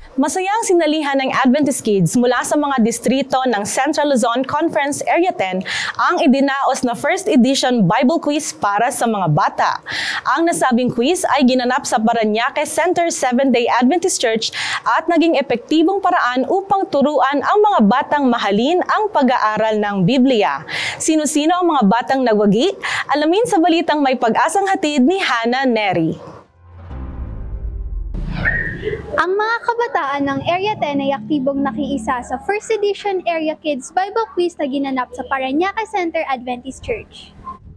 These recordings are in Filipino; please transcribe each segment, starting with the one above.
Masayang sinalihan ng Adventist Kids mula sa mga distrito ng Central Luzon Conference Area 10 ang idinaos na first edition Bible Quiz para sa mga bata. Ang nasabing quiz ay ginanap sa Parañaque Center Seventh-day Adventist Church at naging epektibong paraan upang turuan ang mga batang mahalin ang pag-aaral ng Biblia. Sino-sino ang mga batang nagwagi? Alamin sa balitang may pag-asang hatid ni Hannah Neri. Ang mga kabataan ng Area 10 ay aktibong nakiisa sa First Edition Area Kids Bible Quiz na ginanap sa Parañaque Center Adventist Church.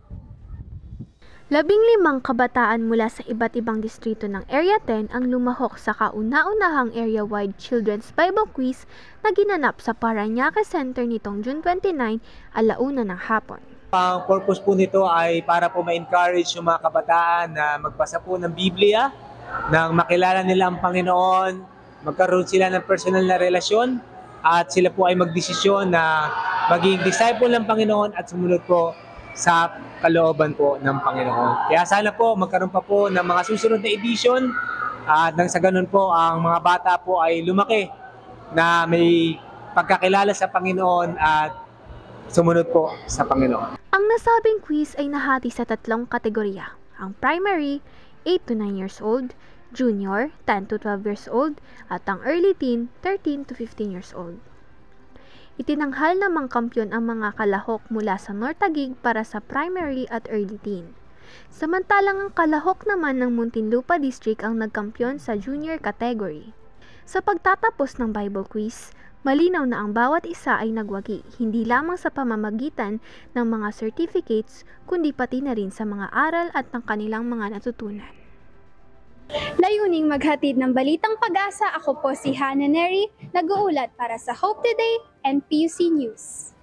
15 kabataan mula sa iba't ibang distrito ng Area 10 ang lumahok sa kauna-unahang area-wide Children's Bible Quiz na ginanap sa Parañaque Center nitong June 29, alauna ng hapon. Ang purpose po nito ay para po ma-encourage yung mga kabataan na magbasa po ng Biblia, nang makilala nila ang Panginoon, magkaroon sila ng personal na relasyon, at sila po ay magdesisyon na maging disciple ng Panginoon at sumunod po sa kalooban po ng Panginoon. Kaya sana po magkaroon pa po ng mga susunod na edition at nang sa ganun po ang mga bata po ay lumaki na may pagkakilala sa Panginoon at sumunod po sa Panginoon. Ang nasabing quiz ay nahati sa 3 kategorya. Ang primary, 8 to 9 years old, junior, 10 to 12 years old, at ang early teen, 13 to 15 years old. Itinanghal namang kampyon ang mga kalahok mula sa North Taguig para sa primary at early teen. Samantalang ang kalahok naman ng Muntinlupa District ang nagkampyon sa junior category. Sa pagtatapos ng Bible Quiz, malinaw na ang bawat isa ay nagwagi, hindi lamang sa pamamagitan ng mga certificates, kundi pati na rin sa mga aral at ng kanilang mga natutunan. Layuning maghatid ng balitang pag-asa, ako po si Hannah Neri, nag-uulat para sa Hope Today and PUC News.